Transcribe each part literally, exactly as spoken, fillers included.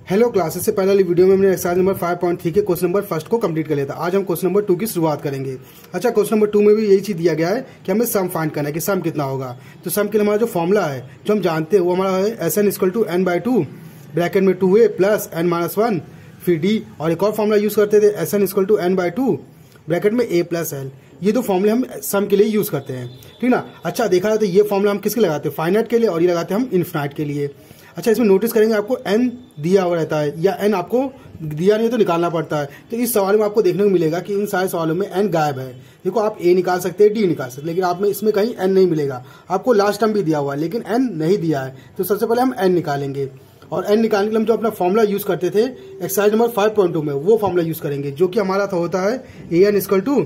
Hello class, इससे पहले वाली वीडियो में हमने exercise number five point three के क्वेश्चन नंबर फर्स्ट को कंप्लीट कर लिया था। आज हम क्वेश्चन नंबर टू की शुरुआत करेंगे। अच्छा, क्वेश्चन नंबर टू में भी यही चीज दिया गया है कि हमें सम फाइंड करना है कि सम कितना होगा। तो सम के लिए हमारा जो फॉर्मूला है जो हम जानते हैं वो हमारा है S N equal to N by two bracket में टू ए प्लस एन माइनस वन फिर डी, और एक और फॉर्मूला यूज करते थे S N equal to N by two bracket में ए प्लस एल। ये दो फॉर्मूले हम सम के लिए यूज करते हैं, ठीक ना। अच्छा, देखा जाए तो ये फॉर्मूला हम किसके लगाते हैं, फाइनाइट के लिए, और ये लगाते हैं हम इनफिनाइट के लिए। अच्छा, इसमें नोटिस करेंगे आपको एन दिया हुआ रहता है या एन आपको दिया नहीं तो निकालना पड़ता है। तो इस सवाल में आपको देखने को मिलेगा कि इन सारे सवालों में एन गायब है। देखो, आप ए निकाल सकते हैं, डी निकाल सकते हैं, लेकिन आप में इसमें कहीं एन नहीं मिलेगा। आपको लास्ट टर्म भी दिया हुआ है लेकिन एन नहीं दिया है। तो सबसे पहले हम एन निकालेंगे, और एन निकालने के लिए हम जो अपना फॉर्मूला यूज करते थे exercise number five point two में, वो फॉर्मूला यूज करेंगे जो कि हमारा था होता है A N equal to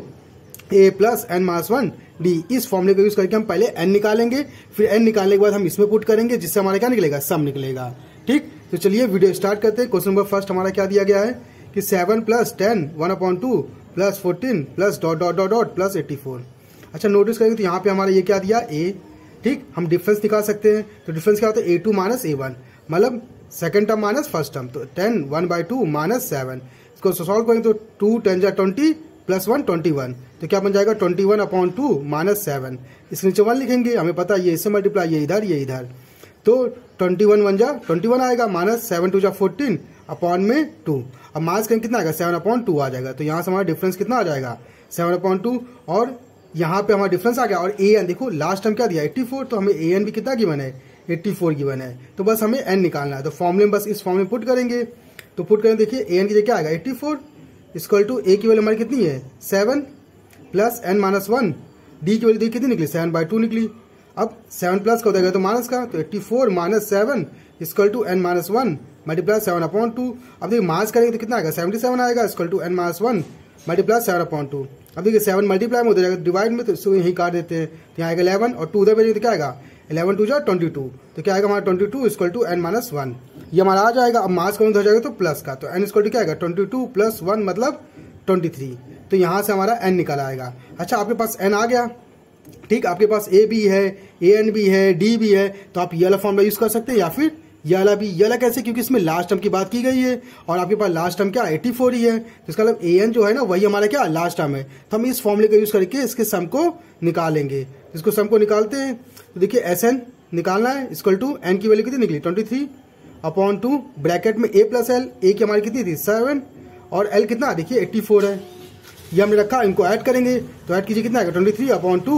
A plus N minus one D. इस फॉर्मूले को यूज करके हम पहले एन निकालेंगे, फिर एन निकालने के बाद हम इसमें पुट करेंगे जिससे हमारा क्या निकलेगा, सम निकलेगा। ठीक, तो चलिए वीडियो स्टार्ट करते हैं। क्वेश्चन नंबर फर्स्ट हमारा क्या दिया गया है कि seven plus ten one upon two plus fourteen plus dot dot dot dot plus eighty four. अच्छा, नोटिस करेंगे तो यहाँ पे हमारा ये क्या दिया ए। ठीक, हम डिफरेंस निकाल सकते हैं। तो डिफरेंस क्या होता है, A two minus A one, मतलब second term minus first term. तो ten one by two minus seven, इसको सॉल्व करेंगे तो टू टेन जा twenty plus one twenty one, तो क्या बन जाएगा twenty one upon two minus seven. इसके नीचे वन लिखेंगे, हमें पता है ये इससे मल्टीप्लाई, ये इधर ये इधर, तो ट्वेंटी वन वन जा ट्वेंटी वन आएगा, माइनस सेवन टू जा फोर्टीन अपॉन में टू। अब माइनस करेंगे कितना आएगा, सेवन अपॉन टू आ जाएगा। तो यहाँ से हमारा डिफरेंस कितना आ जाएगा, सेवन अपॉन टू, और यहाँ पे हमारा डिफरेंस आ गया। और ए एन देखो लास्ट टाइम क्या दिया एट्टी फोर, तो हमें ए एन भी कितना गिवन है, एट्टी फोर गिवन है। तो बस हमें एन निकालना है। तो फॉर्मूले में बस इस फॉर्म में पुट करेंगे। तो पुट करेंगे, देखिए ए एन की जगह क्या आएगा eighty four equal to A की वैल्यू हमारी कितनी है seven plus N minus one, D की वैल्यू देखिए कितनी निकली, सेवन बाई टू निकली। अब सेवन प्लस का हो जाएगा तो माइनस का, तो eighty four minus seven equal to N minus one multiply seven upon two. अब देखिए माइनस करेंगे तो कितना आएगा, सेवेंटी सेवन आएगा equal to N minus one multiply seven upon two. अब देखिए सेवन मल्टीप्लाई में हो जाएगा डिवाइड में, तो इसको यही काट देते हैं। तो यहाँ आएगा इलेवन, और टू उधर भेजेंगे तो क्या आएगा इलेवन टू जा ट्वेंटी टू, तो क्या आएगा हमारा twenty two equal to N minus one. ये हमारा आ जाएगा। अब माइनस करेंगे तो हो जाएगा तो प्लस का, तो एन इक्वल टू क्या आएगा ट्वेंटी टू प्लस वन मतलब ट्वेंटी थ्री। तो यहाँ से हमारा एन निकल आएगा। अच्छा, आपके पास एन आ गया, ठीक, आपके पास ए भी है, ए एन भी है, डी भी है, तो आप ये वाला फॉर्मूला यूज कर सकते हैं या फिर ये वाला भी। ये वाला कैसे, क्योंकि इसमें लास्ट टर्म की बात की गई है और आपके पास लास्ट टर्म क्या एट्टी फोर ही है, तो इसका मतलब ए एन जो है ना वही हमारा क्या लास्ट टर्म है। तो हम इस फॉर्मूले का यूज करके इसके सम को निकालेंगे। इसको सम को निकालते हैं तो देखिए एस एन निकालना है इक्वल टू एन की वैल्यू कितनी निकली twenty three upon two bracket में ए प्लस एल, ए की हमारी कितनी थी सेवन और एल कितना देखिए एट्टी फोर है, ये हमने रखा। इनको ऐड करेंगे तो ऐड कीजिए कितना आएगा ट्वेंटी थ्री अपॉन टू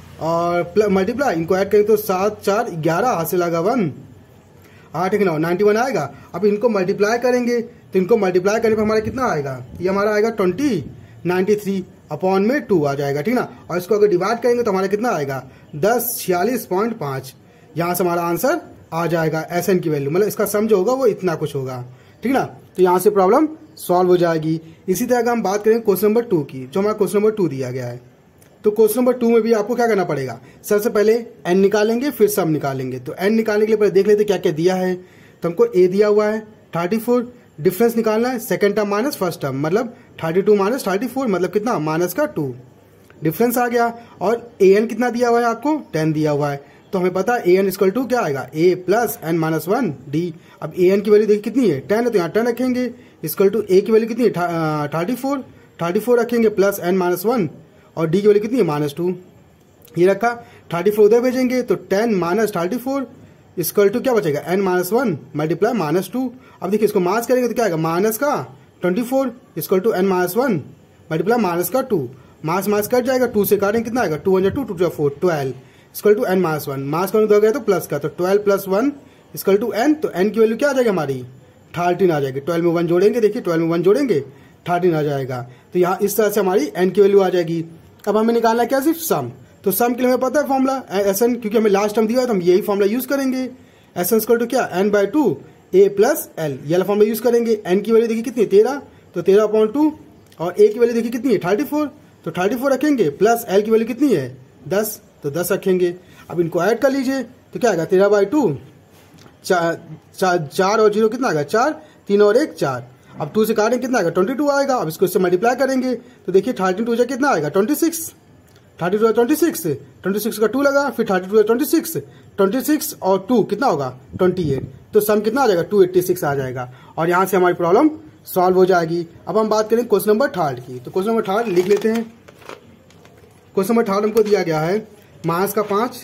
और मल्टीप्लाई, इनको ऐड करेंगे तो सात चार ग्यारह, हासिल लगा वन, आठ एक नौ नाइन्टी वन आएगा। अब इनको मल्टीप्लाई करेंगे तो इनको मल्टीप्लाई करने पर हमारा कितना आएगा, ये हमारा आएगा ट्वेंटी नाइन्टी थ्री अपॉन में टू आ जाएगा, ठीक ना। और इसको अगर डिवाइड करेंगे तो हमारा कितना आएगा दस छियालीस पॉइंट पाँच। यहाँ से हमारा आंसर आ जाएगा एस एन की वैल्यू, मतलब इसका सम जो होगा वो इतना कुछ होगा, ठीक ना। तो यहाँ से प्रॉब्लम सॉल्व हो जाएगी। इसी तरह अगर हम बात करें क्वेश्चन नंबर टू की, जो हमारा क्वेश्चन नंबर टू दिया गया है, तो क्वेश्चन नंबर टू में भी आपको क्या करना पड़ेगा, सबसे पहले एन निकालेंगे फिर सम निकालेंगे। तो एन निकालने के लिए पहले देख लेते क्या क्या दिया है। तो हमको ए दिया हुआ है थर्टी फोर, डिफरेंस निकालना है second term minus first term, मतलब thirty two minus thirty four मतलब कितना माइनस का टू, डिफरेंस आ गया। और ए एन कितना दिया हुआ है आपको टेन दिया हुआ है, तो हमें पता है ए एन इक्वल टू क्या आएगा a plus N minus one d. अब ए एन की वैल्यू देखिए कितनी है टेन है, तो यहाँ टेन रखेंगे इक्वल टू ए की वैल्यू कितनी है थर्टी फोर, थर्टी फोर रखेंगे प्लस एन माइनस वन, और डी की वैल्यू कितनी है माइनस टू, ये रखा। थर्टी फोर उधर भेजेंगे तो ten minus thirty four equal to क्या बचेगा n minus one multiply minus two. अब देखिए इसको माइनस करेंगे तो क्या आएगा माइनस का twenty four equal to N minus one multiply minus का टू, माइनस माइनस कट जाएगा, टू से काटेंगे कितना आएगा two one two two four twelve equal to N minus one, minus करने गया तो प्लस का, तो twelve plus one equal to n. तो एन की वैल्यू क्या आ जाएगी हमारी थर्टीन आ जाएगी। ट्वेल्व में वन जोड़ेंगे, देखिए ट्वेल्व में वन जोड़ेंगे थर्टीन आ जाएगा। तो यहाँ इस तरह से हमारी एन की वैल्यू आ जाएगी। अब हमें निकालना है क्या, सिर्फ सम। तो सम के लिए हमें पता है फॉर्मूला एस एन, क्योंकि हमें लास्ट टर्म दिया है तो हम यही फॉर्मूला यूज करेंगे। एस एन इक्वल टू क्या n by two A plus l, ये वाला फॉर्मूला यूज करेंगे। एन की वैल्यू देखिए कितनी तेरह, तो तेरह अपॉइंट टू, और ए की वैल्यू देखिए कितनी है थर्टी फोर, तो थर्टी फोर रखेंगे प्लस एल की वैल्यू कितनी है दस, तो दस रखेंगे। अब इनको ऐड कर लीजिए तो क्या आएगा तेरह बाई टू, चार चार चार और जीरो कितना आएगा चार, तीन और एक चार। अब टू से काटेंगे कितना आएगा ट्वेंटी टू आएगा। अब इसको इससे मल्टीप्लाई करेंगे तो देखिए थर्टी टू से कितना आएगा twenty six, thirty two twenty six, twenty six का टू लगा, फिर thirty two twenty six, twenty six और टू कितना होगा ट्वेंटी एट, तो सम कितना आ जाएगा टू एट्टी सिक्स आ जाएगा और यहाँ से हमारी प्रॉब्लम सॉल्व हो जाएगी। अब हम बात करें क्वेश्चन नंबर थर्ड की, तो क्वेश्चन नंबर थर्ड लिख लेते हैं। क्वेश्चन नंबर थर्ड हमको दिया गया है माइनस का पाँच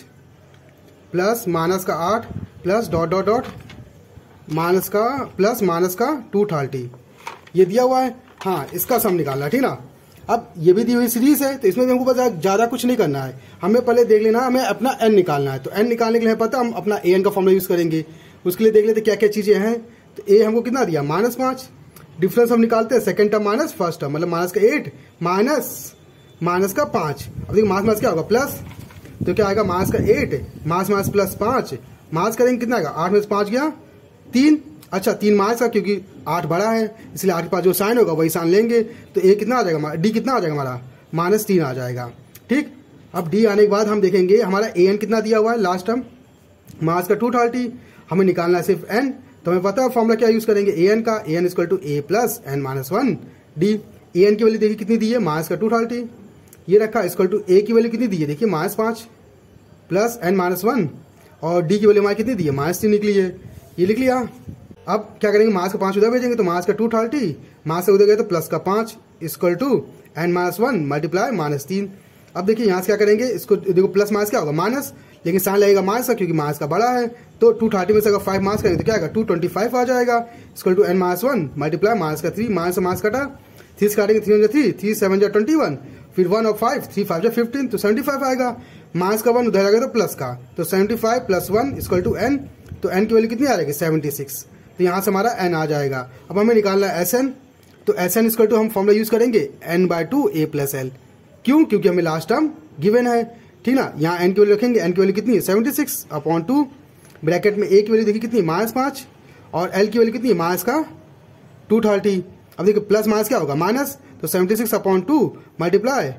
प्लस माइनस का आठ plus dot dot dot minus का प्लस माइनस का टू थर्टी, ये दिया हुआ है। हाँ, इसका सम निकालना है, ठीक ना। अब ये भी दी हुई सीरीज है तो इसमें भी हमको पता ज्यादा कुछ नहीं करना है, हमें पहले देख लेना हमें अपना एन निकालना है। तो एन निकालने के लिए पता हम अपना ए एन का फॉर्मूला यूज करेंगे, उसके लिए देख लेते क्या क्या चीजें हैं। तो ए हमको कितना दिया माइनस पाँच, डिफरेंस हम निकालते हैं second term minus first term, मतलब माइनस का एट माइनस माइनस का पाँच। अब देखिए माइनस माइनस क्या होगा प्लस, तो क्या आएगा माइनस का एट माइनस माइनस प्लस पाँच, माइनस करेंगे कितना आएगा आठ में से पाँच गया तीन, अच्छा तीन माइनस का क्योंकि आठ बड़ा है इसलिए आठ के पास जो साइन होगा वही साइन लेंगे। तो ए कितना आ जाएगा डी कितना आ जाएगा हमारा माइनस तीन आ जाएगा, ठीक। अब डी आने के बाद हम देखेंगे हमारा ए एन कितना दिया हुआ है लास्ट टर्म माइनस का टू थर्टी, हमें निकालना है सिर्फ एन। तो हमें पता है फॉर्मूला क्या यूज करेंगे ए एन का, a N equal to A plus N minus one d. A n की वैल्यू देखिए कितनी दी है माइनस का टू थर्टी, ये रखा इक्वल टू ए की वैल्यू कितनी दी है देखिए माइनस पाँच प्लस एन माइनस वन और डी की वैल्यू हमारी कितनी दी है माइनस तीन निकली है, ये लिख लिया। अब क्या करेंगे माइनस का पाँच उधर भेजेंगे तो माइनस का टू थर्टी, माइनस से उधर गए तो प्लस का पाँच equal to N minus one multiply minus तीन। अब देखिए यहाँ से क्या करेंगे इसको देखो प्लस माइनस क्या होगा माइनस, लेकिन साइन लगेगा माइनस का क्योंकि माइनस का बड़ा है। तो टू थर्टी में से अगर फाइव माइनस करेंगे तो क्या आएगा टू ट्वेंटी फाइव आ जाएगा equal to N minus one multiply minus का थ्री, माइनस से माइनस कटा थ्री से काटेंगे थ्री थ्री थ्री सेवन जो ट्वेंटी वन, फिर वन और फाइव थ्री फाइव जो फिफ्टीन, तो सेवेंटी फाइव आएगा। माइनस का वन उधर आएगा तो प्लस का, तो seventy five plus one equal to n, तो एन की वैल्यू कितनी आ जाएगी सेवेंटी सिक्स, तो यहाँ से हमारा एन आ जाएगा। अब हमें निकालना है एस एन, तो एस एन इक्वल टू हम फॉर्मूला यूज करेंगे n by two A plus l, क्यों क्योंकि हमें लास्ट टर्म गिवन है, ठीक ना। यहाँ एन की वैल्यू रखेंगे, एन की वैल्यू कितनी है seventy six upon two, bracket में ए की वैल्यू देखिए कितनी माइनस पाँच और एल की वैल्यू कितनी है माइनस का टू थर्टी। अब देखिए प्लस माइनस क्या होगा माइनस, तो seventy six upon two multiply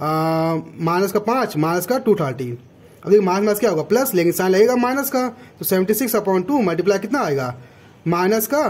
minus का पाँच माइनस का टू थर्टी। अब देखिए माइनस माइनस क्या होगा प्लस, लेकिन साइन लगेगा माइनस का, तो seventy six upon two multiply कितना आएगा माइनस का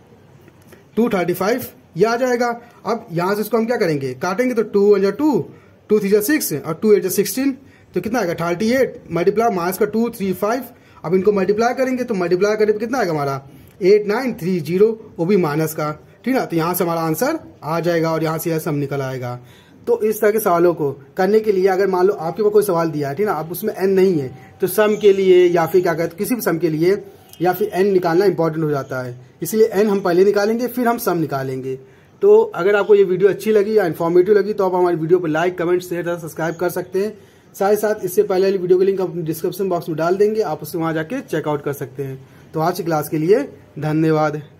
टू थर्टी फाइव, ये आ जाएगा। अब यहाँ से इसको हम क्या करेंगे काटेंगे, तो टू वन जा टू, टू थ्री जा सिक्स और टू एट जा सिक्सटीन, तो कितना आएगा थर्टी एट मल्टीप्लाई माइनस का टू थ्री फाइव। अब इनको मल्टीप्लाई करेंगे तो मल्टीप्लाई करने पर कितना आएगा हमारा एट नाइन थ्री जीरो, वो भी माइनस का, ठीक ना। तो यहाँ से हमारा आंसर आ जाएगा और यहाँ से यह सम निकल आएगा। तो इस तरह के सवालों को करने के लिए अगर मान लो आपके पास कोई सवाल दिया है, ठीक ना, अब उसमें एन नहीं है तो सम के लिए या फिर क्या कहते किसी भी सम के लिए या फिर एन निकालना इंपॉर्टेंट हो जाता है, इसलिए एन हम पहले निकालेंगे फिर हम सम निकालेंगे। तो अगर आपको ये वीडियो अच्छी लगी या इन्फॉर्मेटिव लगी तो आप हमारी वीडियो पर लाइक कमेंट शेयर सब्सक्राइब कर सकते हैं। साथ ही साथ इससे पहले वाली वीडियो का लिंक हम डिस्क्रिप्शन बॉक्स में डाल देंगे, आप उससे वहां जाके चेकआउट कर सकते हैं। तो आज की क्लास के लिए धन्यवाद।